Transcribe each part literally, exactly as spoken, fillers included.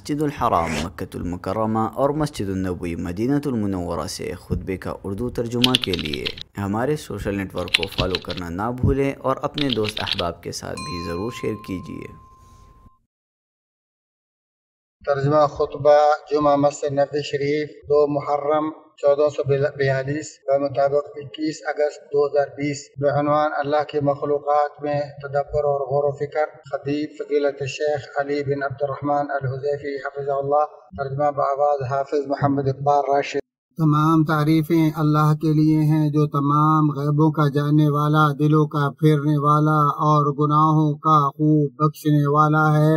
مسجد الحرام مکۃ المکرمہ اور مسجد النبوی مدینہ المنورہ سے خطبے کا اردو ترجمہ کے لیے ہمارے سوشل نیٹ ورک کو فالو کرنا نہ بھولیں اور اپنے دوست احباب کے ساتھ بھی ضرور شیئر کیجیے۔ ترجمہ خطبہ جمعہ مسجد نبوی شریف دو محرم چودہ سو بیالیس بمطابق اکیس اگست دو ہزار بیس بعنوان اللہ کی مخلوقات میں تدبر اور غور و فکر، خطیب فضیلت الشیخ علی بن عبد الرحمن الحذیفی حفظہ اللہ۔ ترجمہ بآواز حافظ محمد اقبال راشد۔ تمام تعریفیں اللہ کے لیے ہیں جو تمام غیبوں کا جاننے والا، دلوں کا پھیرنے والا اور گناہوں کا خوب بخشنے والا ہے۔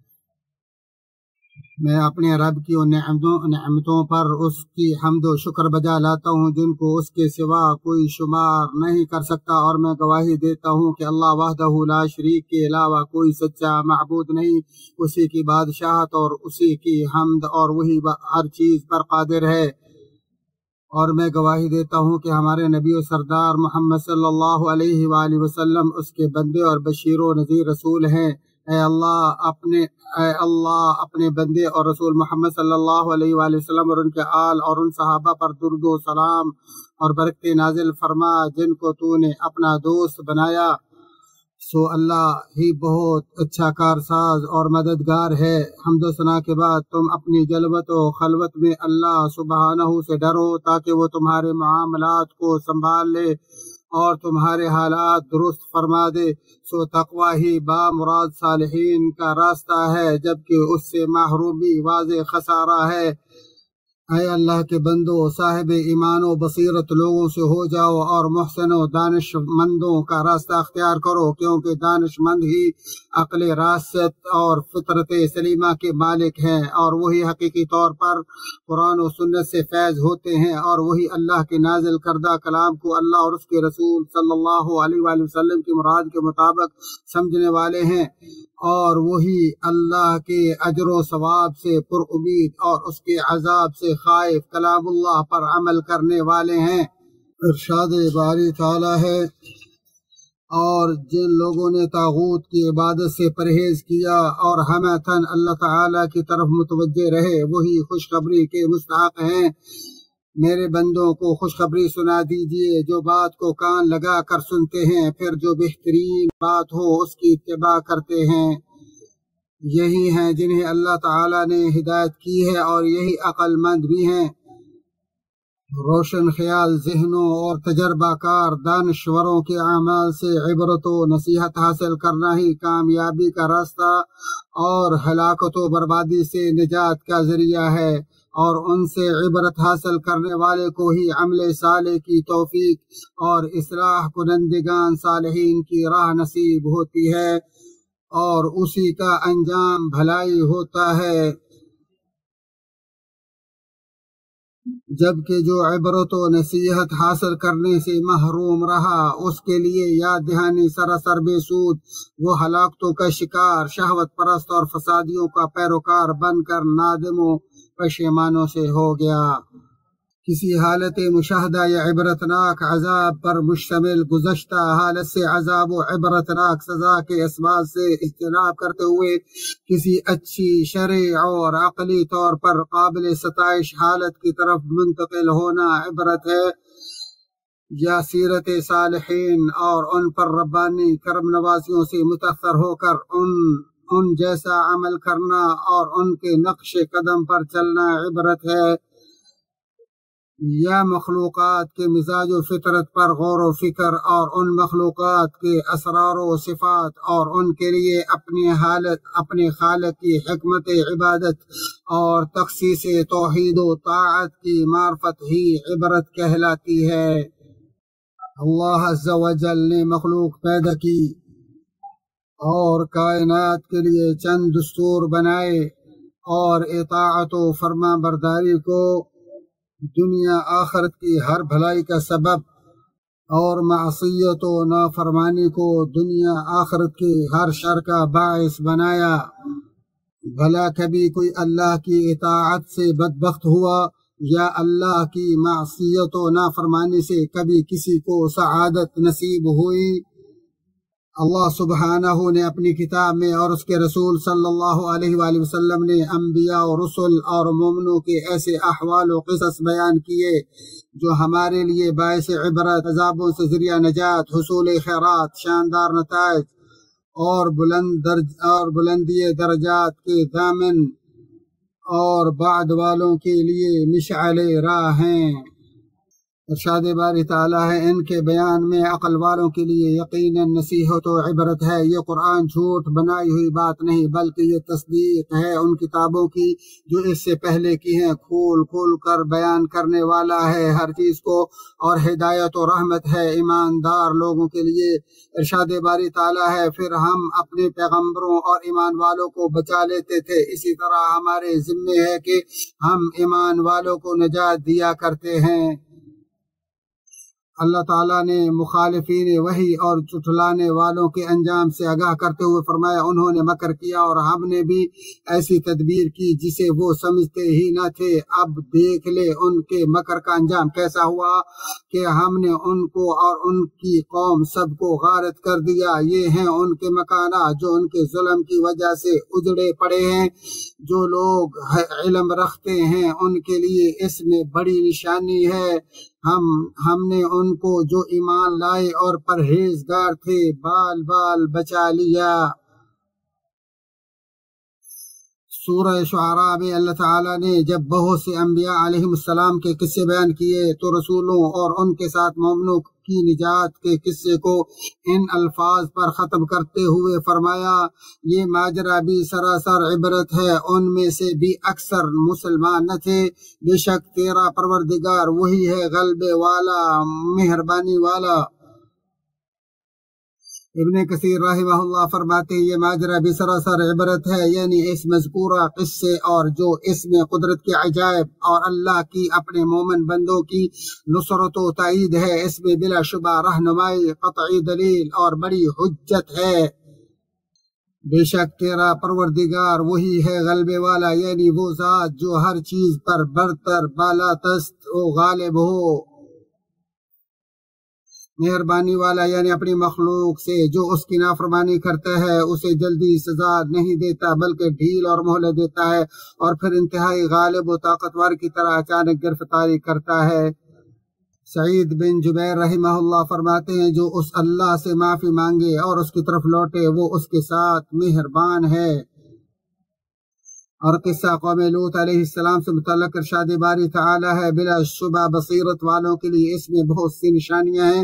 میں اپنے رب کی ان نعمتوں نعمتوں پر اس کی حمد و شکر بجا لاتا ہوں جن کو اس کے سوا کوئی شمار نہیں کر سکتا، اور میں گواہی دیتا ہوں کہ اللہ وحدہ لا شریک کے علاوہ کوئی سچا معبود نہیں، اسی کی بادشاہت اور اسی کی حمد، اور وہی ہر چیز پر قادر ہے۔ اور میں گواہی دیتا ہوں کہ ہمارے نبی و سردار محمد صلی اللہ علیہ وآلہ وسلم اس کے بندے اور بشیر و نذیر رسول ہیں۔ اے اللہ اپنے اے اللہ اپنے بندے اور رسول محمد صلی اللہ علیہ وآلہ وسلم اور ان کے آل اور ان صحابہ پر درود و سلام اور برکتیں نازل فرما جن کو تو نے اپنا دوست بنایا۔ سو اللہ ہی بہت اچھا کارساز اور مددگار ہے۔ حمد و ثنا کے بعد تم اپنی جلوت و خلوت میں اللہ سبحانہ سے ڈرو تاکہ وہ تمہارے معاملات کو سنبھال لے اور تمہارے حالات درست فرما دے۔ سو تقوی ہی با مراد صالحین کا راستہ ہے، جبکہ اس سے محرومی واضح خسارہ ہے۔ اے اللہ کے بندو، صاحب ایمان و بصیرت لوگوں سے ہو جاؤ اور محسن و دانش مندوں کا راستہ اختیار کرو، کیونکہ دانش مند ہی عقل راست اور فطرت سلیمہ کے مالک ہیں، اور وہی حقیقی طور پر قرآن و سنت سے فیض ہوتے ہیں، اور وہی اللہ کے نازل کردہ کلام کو اللہ اور اس کے رسول صلی اللہ علیہ وآلہ وسلم کی مراد کے مطابق سمجھنے والے ہیں، اور وہی اللہ کے اجر و ثواب سے پر امید اور اس کے عذاب سے خائف کلام اللہ پر عمل کرنے والے ہیں۔ ارشاد باری تعالی ہے، اور جن لوگوں نے طاغوت کی عبادت سے پرہیز کیا اور ہمیشہ اللہ تعالی کی طرف متوجہ رہے، وہی خوشخبری کے مستحق ہیں۔ میرے بندوں کو خوشخبری سنا دیجئے جو بات کو کان لگا کر سنتے ہیں، پھر جو بہترین بات ہو اس کی اتباع کرتے ہیں۔ یہی ہیں جنہیں اللہ تعالیٰ نے ہدایت کی ہے، اور یہی عقل مند بھی ہیں۔ روشن خیال ذہنوں اور تجربہ کار دانشوروں کے اعمال سے عبرت و نصیحت حاصل کرنا ہی کامیابی کا راستہ اور ہلاکت و بربادی سے نجات کا ذریعہ ہے، اور ان سے عبرت حاصل کرنے والے کو ہی عمل صالح کی توفیق اور اصلاح کنندگان صالحین کی راہ نصیب ہوتی ہے، اور اسی کا انجام بھلائی ہوتا ہے۔ جبکہ جو عبرت و نصیحت حاصل کرنے سے محروم رہا، اس کے لیے یاد دہانی سراسر بے سود، وہ ہلاکتوں کا شکار، شہوت پرست اور فسادیوں کا پیروکار بن کر نادم و پشیمانوں سے ہو گیا۔ کسی حالت مشاہدہ یا عبرتناک عذاب پر مشتمل گزشتہ حالت سے عذاب و عبرتناک سزا کے اسباب سے اجتناب کرتے ہوئے کسی اچھی شرعی اور عقلی طور پر قابل ستائش حالت کی طرف منتقل ہونا عبرت ہے، یا سیرت صالحین اور ان پر ربانی کرم نوازیوں سے متاثر ہو کر ان ان جیسا عمل کرنا اور ان کے نقش قدم پر چلنا عبرت ہے، یا مخلوقات کے مزاج و فطرت پر غور و فکر اور ان مخلوقات کے اسرار و صفات اور ان کے لیے اپنی حالت اپنے خالق کی حکمت عبادت اور تخصیص توحید و طاعت کی معرفت ہی عبرت کہلاتی ہے۔ اللہ عز و جل نے مخلوق پیدا کی اور کائنات کے لیے چند دستور بنائے، اور اطاعت و فرما برداری کو دنیا آخرت کی ہر بھلائی کا سبب، اور معصیت و نافرمانی کو دنیا آخرت کی ہر شر کا باعث بنایا۔ بھلا کبھی کوئی اللہ کی اطاعت سے بدبخت ہوا، یا اللہ کی معصیت و نافرمانی سے کبھی کسی کو سعادت نصیب ہوئی؟ اللہ سبحانہ نے اپنی کتاب میں اور اس کے رسول صلی اللہ علیہ وآلہ وسلم نے انبیاء و رسل اور مومنوں کے ایسے احوال و قصص بیان کیے جو ہمارے لیے باعث عبرت، عذابوں سے ذریعہ نجات، حصول خیرات، شاندار نتائج اور بلند درج اور بلندی درجات کے ضامن اور بعد والوں کے لیے مشعل راہ ہیں۔ ارشاد باری تعالیٰ ہے ان کے بیان میں عقل والوں کے لیے یقیناً نصیحت و عبرت ہے۔ یہ قرآن جھوٹ بنائی ہوئی بات نہیں بلکہ یہ تصدیق ہے ان کتابوں کی جو اس سے پہلے کی ہیں، کھول کھول کر بیان کرنے والا ہے ہر چیز کو، اور ہدایت و رحمت ہے ایماندار لوگوں کے لیے۔ ارشاد باری تعالیٰ ہے پھر ہم اپنے پیغمبروں اور ایمان والوں کو بچا لیتے تھے، اسی طرح ہمارے ذمے ہے کہ ہم ایمان والوں کو نجات دیا کرتے ہیں۔ اللہ تعالیٰ نے مخالفین وحی اور جھٹلانے والوں کے انجام سے آگاہ کرتے ہوئے فرمایا انہوں نے مکر کیا اور ہم نے بھی ایسی تدبیر کی جسے وہ سمجھتے ہی نہ تھے۔ اب دیکھ لے ان کے مکر کا انجام کیسا ہوا کہ ہم نے ان کو اور ان کی قوم سب کو غارت کر دیا۔ یہ ہیں ان کے مکانات جو ان کے ظلم کی وجہ سے اجڑے پڑے ہیں۔ جو لوگ علم رکھتے ہیں ان کے لیے اس میں بڑی نشانی ہے۔ ہم ہم نے ان کو جو ایمان لائے اور پرہیزگار تھے بال بال بچا لیا۔ سورہ شعراء میں اللہ تعالیٰ نے جب بہت سے انبیاء علیہ السلام کے قصے بیان کیے تو رسولوں اور ان کے ساتھ مومنوں کی نجات کے قصے کو ان الفاظ پر ختم کرتے ہوئے فرمایا یہ ماجرا بھی سراسر عبرت ہے، ان میں سے بھی اکثر مسلمان نہ تھے، بے شک تیرا پروردگار وہی ہے غلبے والا مہربانی والا۔ ابن کثیر رحمہ اللہ فرماتے ہیں یہ ماجرا بھی سراسر عبرت ہے، یعنی اس مذکورہ قصے اور جو اس میں قدرت کے عجائب اور اللہ کی اپنے مومن بندوں کی نصرت و تائید ہے، اس میں بلا شبہ رہنمائی، قطعی دلیل اور بڑی حجت ہے۔ بے شک تیرا پروردگار وہی ہے غلبے والا، یعنی وہ ذات جو ہر چیز پر برتر بالا دست و غالب ہو، مہربانی والا یعنی اپنی مخلوق سے جو اس کی نافرمانی کرتا ہے اسے جلدی سزا نہیں دیتا بلکہ ڈھیل اور مہلت دیتا ہے، اور پھر انتہائی غالب و طاقتور کی طرح اچانک گرفتاری کرتا ہے۔ سعید بن جبیر رحمہ اللہ فرماتے ہیں جو اس اللہ سے معافی مانگے اور اس کی طرف لوٹے وہ اس کے ساتھ مہربان ہے۔ اور قصہ قوم لوط علیہ السلام سے متعلق ارشاد باری تعالیٰ ہے بلا شبہ بصیرت والوں کے لیے اس میں بہت سی نشانیاں ہیں۔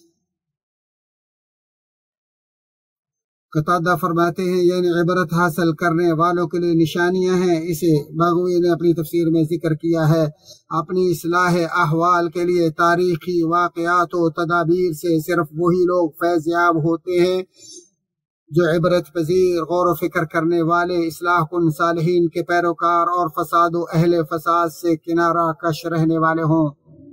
قتادہ فرماتے ہیں یعنی عبرت حاصل کرنے والوں کے لیے نشانیاں ہیں، اسے بغوی نے اپنی تفسیر میں ذکر کیا ہے۔ اپنی اصلاح احوال کے لیے تاریخی واقعات و تدابیر سے صرف وہی لوگ فیض یاب ہوتے ہیں جو عبرت پذیر، غور و فکر کرنے والے، اصلاح کن صالحین کے پیروکار اور فساد و اہل فساد سے کنارہ کش رہنے والے ہوں۔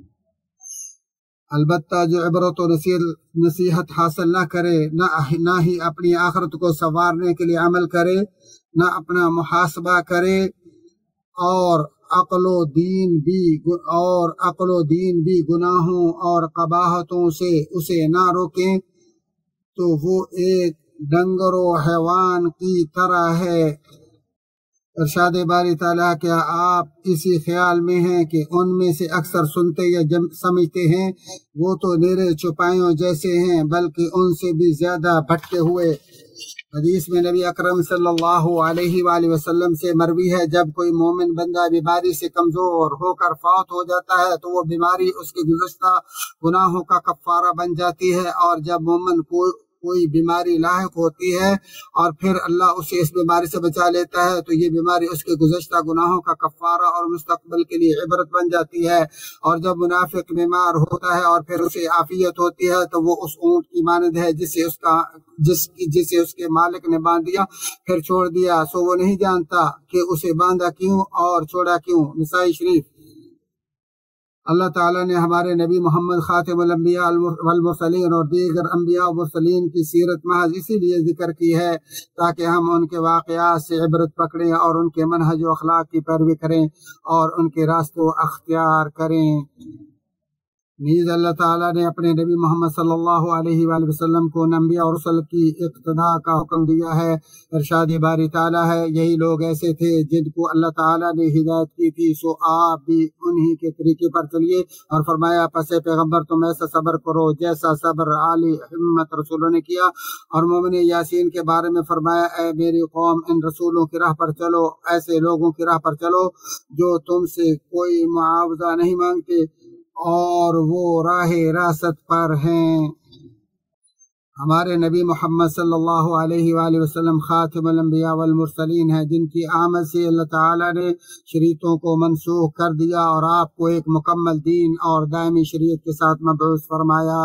البتہ جو عبرت و نصیحت حاصل نہ کرے، نہ ہی اپنی آخرت کو سنوارنے کے لیے عمل کرے، نہ اپنا محاسبہ کرے اور عقل و دین بھی اور عقل و دین بھی گناہوں اور قباحتوں سے اسے نہ روکیں تو وہ ایک ڈنگر و حیوان کی طرح ہے۔ ارشاد باری تعالیٰ کیا آپ اسی خیال میں ہیں کہ ان میں سے اکثر سنتے یا سمجھتے ہیں وہ تو نیرے چوپایوں جیسے ہیں بلکہ ان سے بھی زیادہ بھٹکے ہوئے۔ حدیث میں نبی اکرم صلی اللہ علیہ وآلہ وسلم سے مروی ہے جب کوئی مومن بندہ بیماری سے کمزور ہو کر فوت ہو جاتا ہے تو وہ بیماری اس کے گزشتہ گناہوں کا کفارہ بن جاتی ہے، اور جب مومن کو کوئی بیماری لاحق ہوتی ہے اور پھر اللہ اسے اس بیماری سے بچا لیتا ہے تو یہ بیماری اس کے گزشتہ گناہوں کا کفارہ اور مستقبل کے لیے عبرت بن جاتی ہے۔ اور جب منافق بیمار ہوتا ہے اور پھر اسے عافیت ہوتی ہے تو وہ اس اونٹ کی مانند ہے جسے اس کا جس جسے اس کے مالک نے باندھ دیا پھر چھوڑ دیا، سو وہ نہیں جانتا کہ اسے باندھا کیوں اور چھوڑا کیوں۔ نسائی شریف۔ اللہ تعالیٰ نے ہمارے نبی محمد خاتم الانبیاء والمرسلین اور دیگر انبیاء و مرسلین کی سیرت محض اسی لیے ذکر کی ہے تاکہ ہم ان کے واقعات سے عبرت پکڑیں اور ان کے منہج و اخلاق کی پیروی کریں اور ان کے راستوں اختیار کریں۔ نیز اللہ تعالیٰ نے اپنے نبی محمد صلی اللہ علیہ وآلہ وسلم کو انبیاء اور رسل کی اقتداء کا حکم دیا ہے۔ ارشاد باری تعالیٰ ہے، یہی لوگ ایسے تھے جن کو اللہ تعالیٰ نے ہدایت کی تھی، سو آپ بھی انہی کے طریقے پر چلیے، اور فرمایا پس پیغمبر تم ایسا صبر کرو جیسا صبر عالی ہمت رسولوں نے کیا۔ اور مومن یاسین کے بارے میں فرمایا، اے میری قوم ان رسولوں کی راہ پر چلو، ایسے لوگوں کی راہ پر چلو جو تم سے کوئی معاوضہ نہیں مانگتے اور وہ راہ راست پر ہیں۔ ہمارے نبی محمد صلی اللہ علیہ وآلہ وسلم خاتم الانبیاء والمرسلین ہیں، جن کی آمد سے اللہ تعالیٰ نے شریعتوں کو منسوخ کر دیا اور آپ کو ایک مکمل دین اور دائمی شریعت کے ساتھ مبعوث فرمایا۔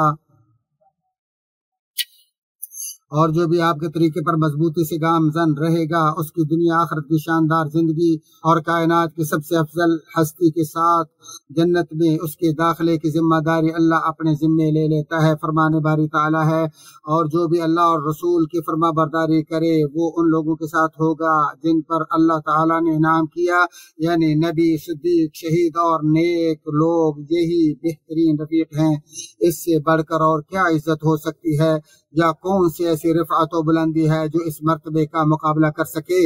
اور جو بھی آپ کے طریقے پر مضبوطی سے گامزن رہے گا، اس کی دنیا آخرت کی شاندار زندگی اور کائنات کی سب سے افضل ہستی کے ساتھ جنت میں اس کے داخلے کی ذمہ داری اللہ اپنے ذمے لے لیتا ہے۔ فرمان باری تعالیٰ ہے، اور جو بھی اللہ اور رسول کی فرما برداری کرے وہ ان لوگوں کے ساتھ ہوگا جن پر اللہ تعالیٰ نے انعام کیا، یعنی نبی، صدیق، شہید اور نیک لوگ، یہی بہترین رفیق ہیں۔ اس سے بڑھ کر اور کیا عزت ہو سکتی ہے، یا کون سی ایسی رفعت و بلندی ہے جو اس مرتبے کا مقابلہ کر سکے؟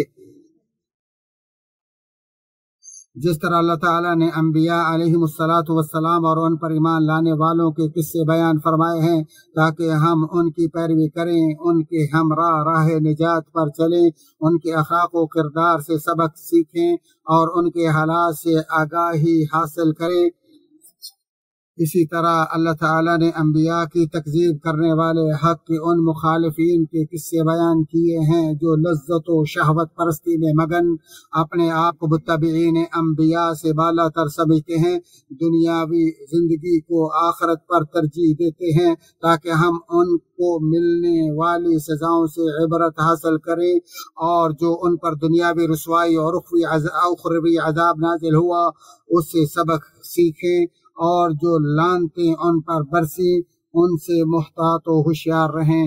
جس طرح اللہ تعالیٰ نے انبیاء علیہم الصلاۃ والسلام اور ان پر ایمان لانے والوں کے قصے بیان فرمائے ہیں تاکہ ہم ان کی پیروی کریں، ان کے ہمراہ راہ نجات پر چلیں، ان کے اخلاق و کردار سے سبق سیکھیں اور ان کے حالات سے آگاہی حاصل کریں۔ اسی طرح اللہ تعالیٰ نے انبیاء کی تکذیب کرنے والے حق کے ان مخالفین کے قصے بیان کیے ہیں جو لذت و شہوت پرستی میں مگن اپنے آپ کو متبعین انبیاء سے بالا تر سمجھتے ہیں، دنیاوی زندگی کو آخرت پر ترجیح دیتے ہیں تاکہ ہم ان کو ملنے والی سزاؤں سے عبرت حاصل کریں، اور جو ان پر دنیاوی رسوائی اور اخروی عذاب نازل ہوا اس سے سبق سیکھیں، اور جو لانتیں ان پر برسی ان سے محتاط و ہوشیار رہیں۔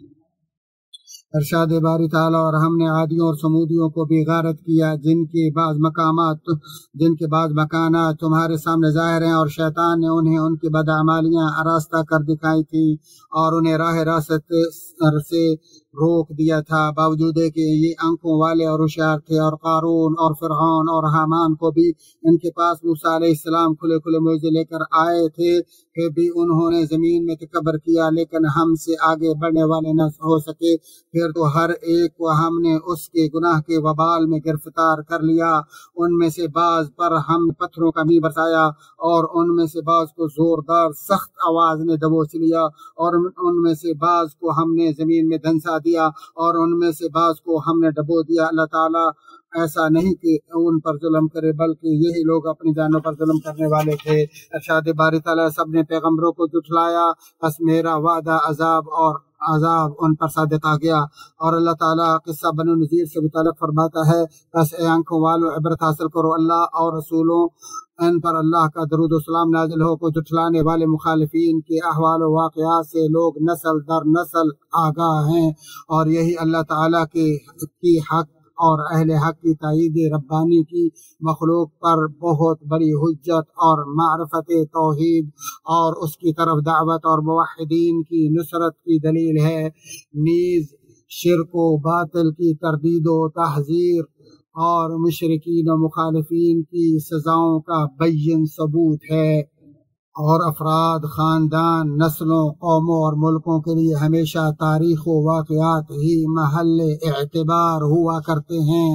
ارشاد باری تعالیٰ، اور ہم نے عادیوں اور سمودیوں کو بھی غارت کیا جن کے بعض مقامات جن کے بعض مکانات تمہارے سامنے ظاہر ہیں، اور شیطان نے انہیں ان کی بدعمالیاں آراستہ کر دکھائی تھیں اور انہیں راہ راست سے روک دیا تھا، باوجود ہے کہ یہ آنکھوں والے اور ہوشیار تھے۔ اور قارون اور فرعون اور حامان کو بھی ان کے پاس موسیٰ علیہ السلام کھلے کھلے معجزے لے کر آئے تھے، پھر بھی انہوں نے زمین میں تکبر کیا، لیکن ہم سے آگے بڑھنے والے نہ ہو سکے۔ پھر تو ہر ایک کو ہم نے اس کے گناہ کے وبال میں گرفتار کر لیا، ان میں سے بعض پر ہم پتھروں کا می برسایا، اور ان میں سے بعض کو زوردار سخت آواز نے دبوچ لیا، اور ان میں سے بعض کو ہم نے زمین میں دھنسا دیا، اور ان میں سے بعض کو ہم نے ڈبو دیا۔ اللہ تعالیٰ ایسا نہیں کہ ان پر ظلم کرے، بلکہ یہی لوگ اپنی جانوں پر ظلم کرنے والے تھے۔ ارشاد باری تعالیٰ، سب نے پیغمبروں کو جھٹلایا، بس میرا وعدہ عذاب اور عذاب ان پر صادق آ گیا۔ اور اللہ تعالیٰ قصہ بنو نذیر سے متعلق فرماتا ہے، بس اے آنکھوں والو عبرت حاصل کرو، اللہ اور رسولوں ان پر اللہ کا درود و سلام نازل ہو کو جھٹلانے والے مخالفین کے احوال و واقعات سے لوگ نسل در نسل آگاہ ہیں، اور یہی اللہ تعالیٰ کے کی حق اور اہل حق کی تائید ربانی کی مخلوق پر بہت بڑی حجت اور معرفت توحید اور اس کی طرف دعوت اور موحدین کی نصرت کی دلیل ہے، نیز شرک و باطل کی تردید و تحذیر اور مشرکین و مخالفین کی سزاؤں کا بین ثبوت ہے۔ اور افراد، خاندان، نسلوں، قوموں اور ملکوں کے لیے ہمیشہ تاریخ و واقعات ہی محل اعتبار ہوا کرتے ہیں۔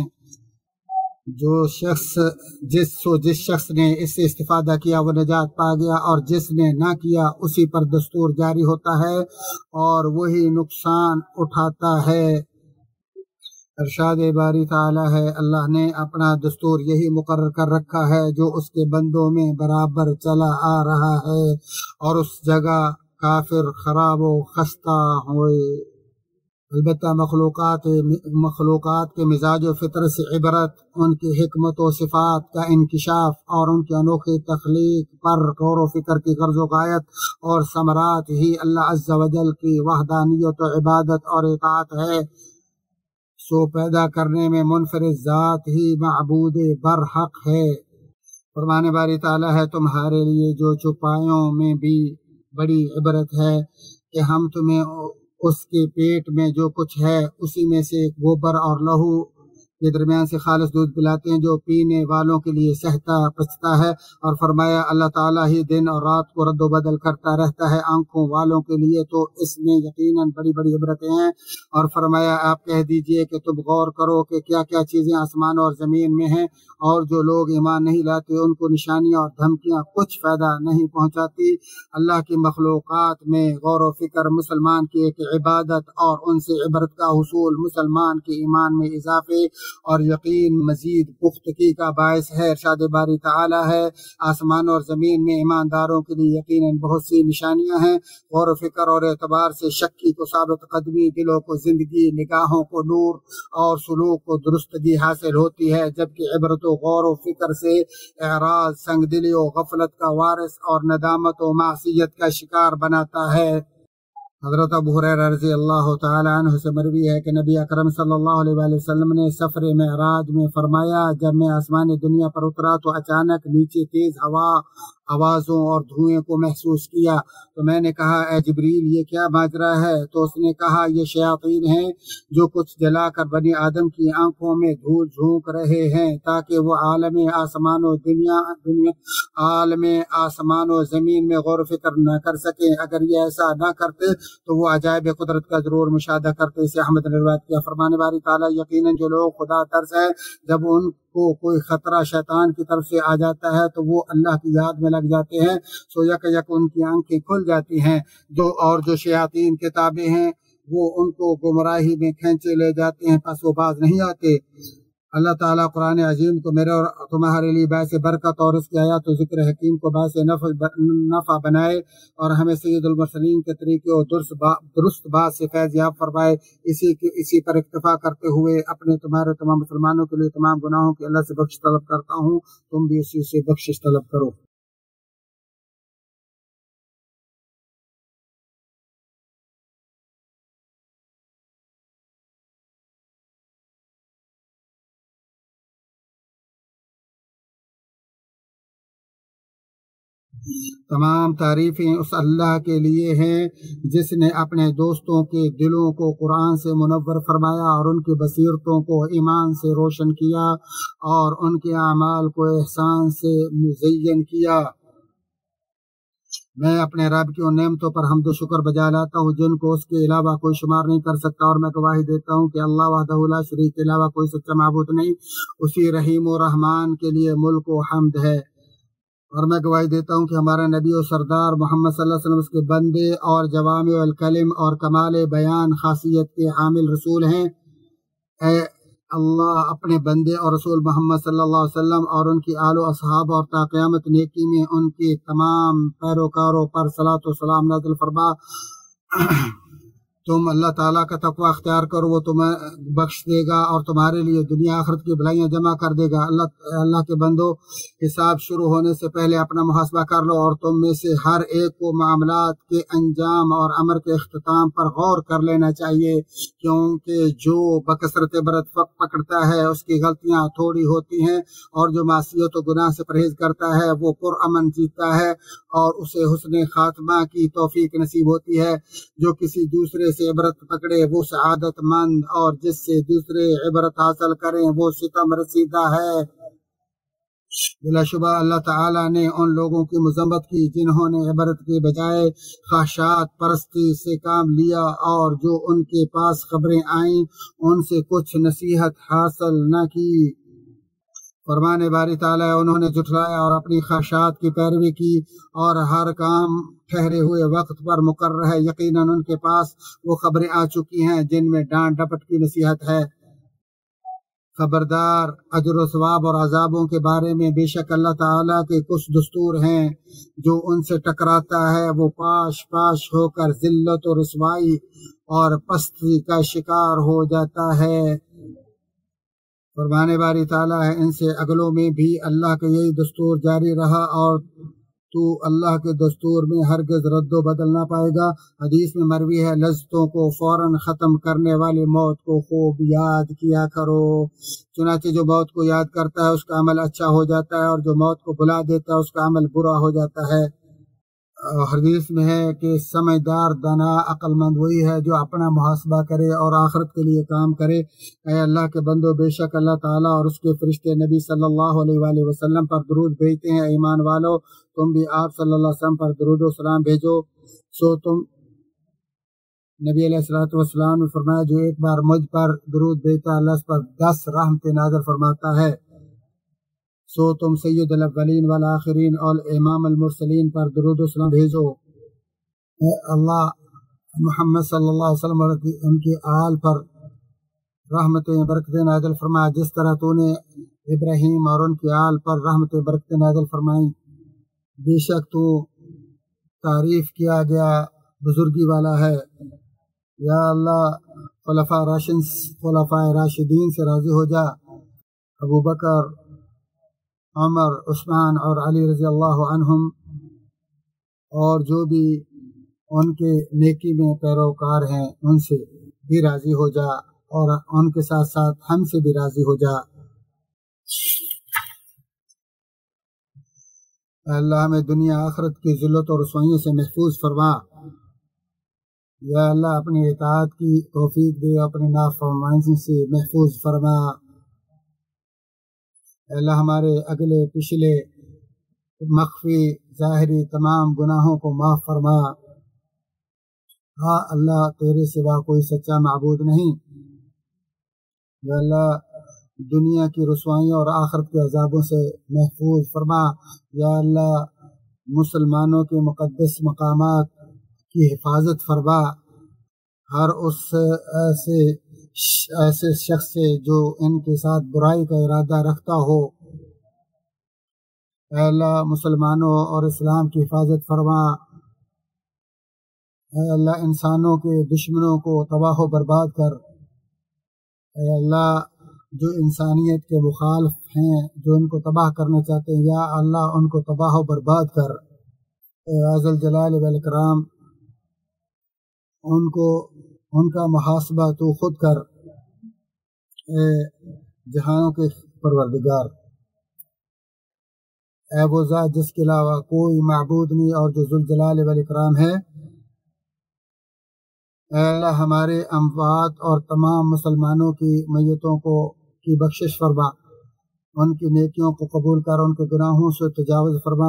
جو شخص جس سو جس شخص نے اس سے استفادہ کیا وہ نجات پا گیا، اور جس نے نہ کیا اسی پر دستور جاری ہوتا ہے اور وہی نقصان اٹھاتا ہے۔ ارشاد باری تعالیٰ ہے، اللہ نے اپنا دستور یہی مقرر کر رکھا ہے جو اس کے بندوں میں برابر چلا آ رہا ہے، اور اس جگہ کافر خراب و خستہ ہوئے۔ البتہ مخلوقات مخلوقات کے مزاج و فطرت سے عبرت، ان کی حکمت و صفات کا انکشاف اور ان کی انوکھی تخلیق پر غور و فکر کی غرض و غایت اور ثمرات ہی اللہ عز و جل کی وحدانیت و عبادت اور اطاعت ہے۔ سو پیدا کرنے میں منفرد ذات ہی معبود برحق ہے۔ فرمانے باری تعالیٰ ہے تمہارے لیے جو چوپایوں میں بھی بڑی عبرت ہے کہ ہم تمہیں اس کے پیٹ میں جو کچھ ہے اسی میں سے گوبر اور لہو کے درمیان سے خالص دودھ پلاتے ہیں جو پینے والوں کے لیے سہتا پچتا ہے، اور فرمایا اللہ تعالیٰ ہی دن اور رات کو رد و بدل کرتا رہتا ہے آنکھوں والوں کے لیے، تو اس میں یقیناً بڑی بڑی عبرتیں ہیں۔ اور فرمایا آپ کہہ دیجئے کہ تم غور کرو کہ کیا کیا چیزیں آسمان اور زمین میں ہیں، اور جو لوگ ایمان نہیں لاتے ان کو نشانیاں اور دھمکیاں کچھ فائدہ نہیں پہنچاتی۔ اللہ کی مخلوقات میں غور و فکر مسلمان کی ایک عبادت اور ان سے عبرت کا حصول مسلمان کے ایمان میں اضافے اور یقین مزید پختگی کا باعث ہے۔ ارشاد باری تعالیٰ ہے آسمان اور زمین میں ایمانداروں کے لیے یقیناً بہت سی نشانیاں ہیں۔ غور و فکر اور اعتبار سے شکی کو ثابت قدمی، دلوں کو زندگی، نگاہوں کو نور اور سلوک کو درستگی حاصل ہوتی ہے، جبکہ عبرت و غور و فکر سے اعراض سنگ دلی و غفلت کا وارث اور ندامت و معصیت کا شکار بناتا ہے۔ حضرت ابو ہریرہ رضی اللہ تعالی عنہ سے مروی ہے کہ نبی اکرم صلی اللہ علیہ وآلہ وسلم نے سفر معراج میں فرمایا، جب میں آسمان دنیا پر اترا تو اچانک نیچے تیز ہوا، آوازوں اور دھوئیں کو محسوس کیا، تو میں نے کہا اے جبریل یہ کیا ماجرا ہے؟ تو اس نے کہا یہ شیاطین ہیں جو کچھ جلا کر بنی آدم کی آنکھوں میں دھول جھونک رہے ہیں تاکہ وہ عالم آسمان و دنیا دنیا عالم آسمان و زمین میں غور و فکر نہ کر سکیں۔ اگر یہ ایسا نہ کرتے تو وہ عجائب قدرت کا ضرور مشاہدہ کرتے۔ اسے احمد نے روایت کیا۔ فرمانے باری تعالیٰ یقیناً جو لوگ خدا ترس ہے جب ان کو کوئی خطرہ شیطان کی طرف سے آ جاتا ہے تو وہ اللہ کی یاد میں لگ جاتے ہیں، سو یک یک ان کی آنکھیں کھل جاتی ہیں، جو اور جو شیاطین کے تابع ہیں وہ ان کو گمراہی میں کھینچے لے جاتے ہیں، پس وہ باز نہیں آتے۔ اللہ تعالیٰ قرآن عظیم کو میرے اور تمہارے لیے باعث برکت اور اس کی آیات و ذکر حکیم کو باعث نفع بنائے، اور ہمیں سید المرسلین کے طریقے اور درست با درست بات سے فیض یاب فرمائے۔ اسی کی اسی پر اکتفا کرتے ہوئے اپنے تمہارے تمام مسلمانوں کے لیے تمام گناہوں کی اللہ سے بخش طلب کرتا ہوں، تم بھی اسی سے بخشش طلب کرو۔ تمام تعریفیں اس اللہ کے لیے ہیں جس نے اپنے دوستوں کے دلوں کو قرآن سے منور فرمایا اور ان کی بصیرتوں کو ایمان سے روشن کیا اور ان کے اعمال کو احسان سے مزین کیا۔ میں اپنے رب کی ان نعمتوں پر حمد و شکر بجا لاتا ہوں جن کو اس کے علاوہ کوئی شمار نہیں کر سکتا، اور میں گواہی دیتا ہوں کہ اللہ وحدہ لا شریک کے علاوہ کوئی سچا معبود نہیں، اسی رحیم و رحمان کے لیے ملک و حمد ہے۔ اور میں گواہی دیتا ہوں کہ ہمارا نبی و سردار محمد صلی اللہ علیہ وسلم اس کے بندے اور جوامع الکلم اور کمال بیان خاصیت کے حامل رسول ہیں۔ اے اللہ اپنے بندے اور رسول محمد صلی اللہ علیہ وسلم اور ان کی آل و اصحاب اور تا قیامت نیکی میں ان کے تمام پیروکاروں پر صلاۃ و سلام نازل فرما۔ تم اللہ تعالیٰ کا تقوی اختیار کرو، وہ تمہیں بخش دے گا اور تمہارے لیے دنیا آخرت کی بھلائیاں جمع کر دے گا۔ اللہ اللہ کے بندو، حساب شروع ہونے سے پہلے اپنا محاسبہ کر لو، اور تم میں سے ہر ایک کو معاملات کے انجام اور امر کے اختتام پر غور کر لینا چاہیے، کیونکہ جو بکثرت عبرت پکڑتا ہے اس کی غلطیاں تھوڑی ہوتی ہیں، اور جو معصیت و گناہ سے پرہیز کرتا ہے وہ پرامن جیتا ہے اور اسے حسن خاتمہ کی توفیق نصیب ہوتی ہے۔ جو کسی دوسرے سے عبرت پکڑے وہ سعادت مند، اور جس سے دوسرے عبرت حاصل کریں وہ ستم رسیدہ ہے۔ بلا شبہ اللہ تعالیٰ نے ان لوگوں کی مذمت کی جنہوں نے عبرت کے بجائے خواہشات پرستی سے کام لیا، اور جو ان کے پاس خبریں آئیں ان سے کچھ نصیحت حاصل نہ کی۔ فرمانے باری تعالیٰ انہوں نے جھٹلایا اور اپنی خواہشات کی پیروی کی، اور ہر کام ٹھہرے ہوئے وقت پر مقرر ہے۔ یقیناً ان کے پاس وہ خبریں آ چکی ہیں جن میں ڈانٹ ڈپٹ کی نصیحت ہے۔ خبردار، اجر و ثواب اور عذابوں کے بارے میں بے شک اللہ تعالیٰ کے کچھ دستور ہیں، جو ان سے ٹکراتا ہے وہ پاش پاش ہو کر ذلت و رسوائی اور پستی کا شکار ہو جاتا ہے۔ فرمانے باری تعالیٰ ہے ان سے اگلوں میں بھی اللہ کا یہی دستور جاری رہا، اور تو اللہ کے دستور میں ہرگز رد و بدل نہ پائے گا۔ حدیث میں مروی ہے، لذتوں کو فوراً ختم کرنے والی موت کو خوب یاد کیا کرو۔ چنانچہ جو موت کو یاد کرتا ہے اس کا عمل اچھا ہو جاتا ہے، اور جو موت کو بھلا دیتا ہے اس کا عمل برا ہو جاتا ہے۔ حدیث میں ہے کہ سمجھدار دانا عقل مند وہی ہے جو اپنا محاسبہ کرے اور آخرت کے لیے کام کرے۔ اے اللہ کے بندو، بے شک اللہ تعالیٰ اور اس کے فرشتے نبی صلی اللہ علیہ وآلہ وسلم پر درود بھیجتے ہیں۔ ایمان والو، تم بھی آپ صلی اللہ علیہ وسلم پر درود و سلام بھیجو۔ سو تم نبی علیہ الصلوۃ والسلام نے فرمایا، جو ایک بار مجھ پر درود بھیجتا ہے اللہ اس پر دس رحمتیں نازل فرماتا ہے۔ سو تم سید الاولین والآخرین اور امام المرسلین پر درود و سلام بھیجو۔ اے اللہ محمد صلی اللہ علیہ وسلم اور ان کی آل پر رحمتیں برکتیں نازل فرما، جس طرح تو نے ابراہیم اور ان کی آل پر رحمتیں برکتیں نازل فرمائیں۔ بے شک تو تعریف کیا گیا بزرگی والا ہے۔ یا اللہ خلفاء راشدین خلفاء راشدین سے راضی ہو جا، ابو بکر، عمر، عثمان اور علی رضی اللہ عنہم، اور جو بھی ان کے نیکی میں پیروکار ہیں ان سے بھی راضی ہو جا، اور ان کے ساتھ ساتھ ہم سے بھی راضی ہو جا۔ اللہ ہمیں دنیا آخرت کی ذلت اور رسوائیوں سے محفوظ فرما۔ یا اللہ اپنی اطاعت کی توفیق دے، اپنے نافرمانی سے محفوظ فرما۔ اللہ ہمارے اگلے پچھلے مخفی ظاہری تمام گناہوں کو معاف فرما۔ ہاں اللہ، تیرے سوا کوئی سچا معبود نہیں۔ یا اللہ دنیا کی رسوائیوں اور آخرت کے عذابوں سے محفوظ فرما۔ یا اللہ مسلمانوں کے مقدس مقامات کی حفاظت فرما، ہر اس ایسے ایسے شخص سے جو ان کے ساتھ برائی کا ارادہ رکھتا ہو۔ اے اللہ مسلمانوں اور اسلام کی حفاظت فرما۔ اے اللہ انسانوں کے دشمنوں کو تباہ و برباد کر۔ اے اللہ جو انسانیت کے مخالف ہیں، جو ان کو تباہ کرنا چاہتے ہیں، یا اللہ ان کو تباہ و برباد کر۔ اے ذوالجلال جلال والاکرام، ان کو ان کا محاسبہ تو خود کر۔ اے جہانوں کے پروردگار، اے وہ ذات جس کے علاوہ کوئی معبود نہیں اور جو ذوالجلال والاکرام ہے، اے اللہ ہمارے اموات اور تمام مسلمانوں کی میتوں کو کی بخشش فرما، ان کی نیکیوں کو قبول کر، ان کے گناہوں سے تجاوز فرما۔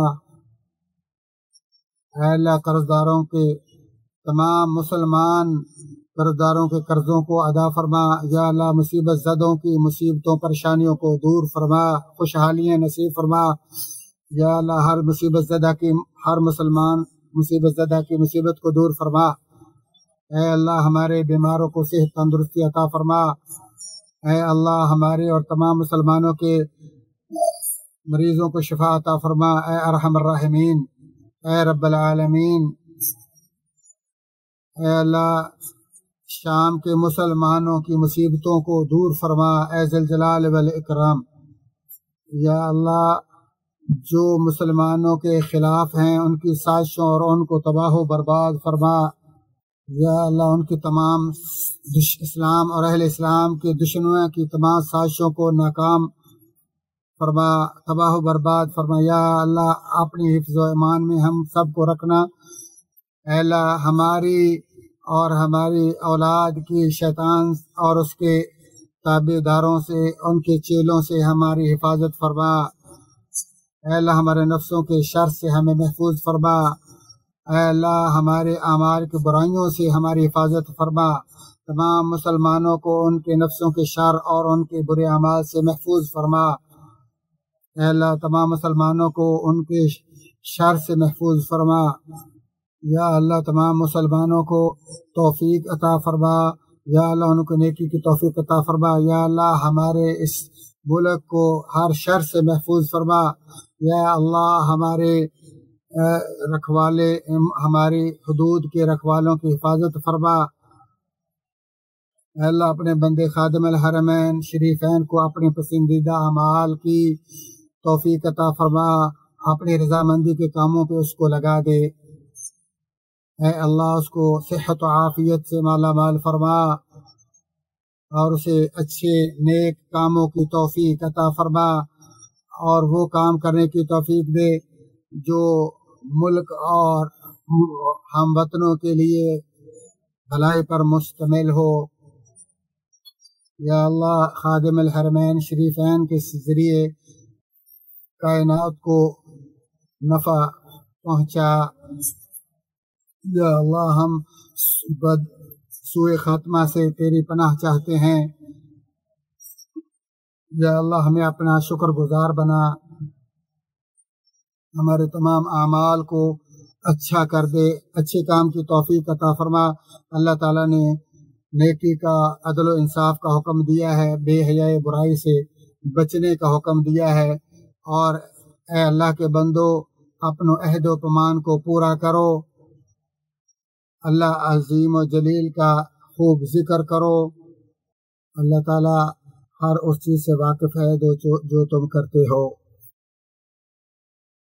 اے اللہ قرض داروں کے تمام مسلمان قرض داروں کے قرضوں کو ادا فرما۔ یا اللہ مصیبت زدوں کی مصیبتوں پریشانیوں کو دور فرما، خوشحالیاں نصیب فرما۔ یا اللہ ہر مصیبت زدہ کی ہر مسلمان مصیبت زدہ کی مصیبت کو دور فرما۔ اے اللہ ہمارے بیماروں کو صحت تندرستی عطا فرما۔ اے اللہ ہمارے اور تمام مسلمانوں کے مریضوں کو شفا عطا فرما۔ اے ارحم الراحمین، اے رب العالمین، اے اللہ شام کے مسلمانوں کی مصیبتوں کو دور فرما۔ اے ذوالجلال والاکرام، یا اللہ جو مسلمانوں کے خلاف ہیں ان کی سازشوں اور ان کو تباہ و برباد فرما۔ یا اللہ ان کی تمام اسلام اور اہل اسلام کے دشمنوں کی تمام سازشوں کو ناکام فرما، تباہ و برباد فرما۔ یا اللہ اپنی حفظ و ایمان میں ہم سب کو رکھنا۔ اے اللہ ہماری اور ہماری اولاد کی شیطان اور اس کے تابع داروں سے، ان کے چیلوں سے ہماری حفاظت فرما۔ اے اللہ ہمارے نفسوں کے شر سے ہمیں محفوظ فرما۔ اے اللہ ہمارے اعمال کی برائیوں سے ہماری حفاظت فرما۔ تمام مسلمانوں کو ان کے نفسوں کے شر اور ان کے برے اعمال سے محفوظ فرما۔ اے اللہ تمام مسلمانوں کو ان کے شر سے محفوظ فرما۔ یا اللہ تمام مسلمانوں کو توفیق عطا فرما۔ یا اللہ ان کو نیکی کی توفیق عطا فرما۔ یا اللہ ہمارے اس ملک کو ہر شر سے محفوظ فرما۔ یا اللہ ہمارے رکھوالے ہماری حدود کے رکھوالوں کی حفاظت فرما۔ اے اللہ اپنے بندے خادم الحرمین شریفین کو اپنے پسندیدہ اعمال کی توفیق عطا فرما۔ اپنی رضامندی کے کاموں پہ اس کو لگا دے۔ اے اللہ اس کو صحت و عافیت سے مالا مال فرما اور اسے اچھے نیک کاموں کی توفیق عطا فرما، اور وہ کام کرنے کی توفیق دے جو ملک اور ہم وطنوں کے لیے بھلائی پر مشتمل ہو۔ یا اللہ خادم الحرمین شریفین کے ذریعے کائنات کو نفع پہنچا۔ یا اللہ ہم بد سوء خاتمہ سے تیری پناہ چاہتے ہیں۔ یا اللہ ہمیں اپنا شکر گزار بنا، ہمارے تمام اعمال کو اچھا کر دے، اچھے کام کی توفیق عطا فرما۔ اللہ تعالیٰ نے نیکی کا، عدل و انصاف کا حکم دیا ہے، بے حیائی برائی سے بچنے کا حکم دیا ہے، اور اے اللہ کے بندو اپنے عہد و پیمان کو پورا کرو، اللہ عظیم و جلیل کا خوب ذکر کرو۔ اللہ تعالیٰ ہر اس چیز سے واقف ہے جو جو تم کرتے ہو۔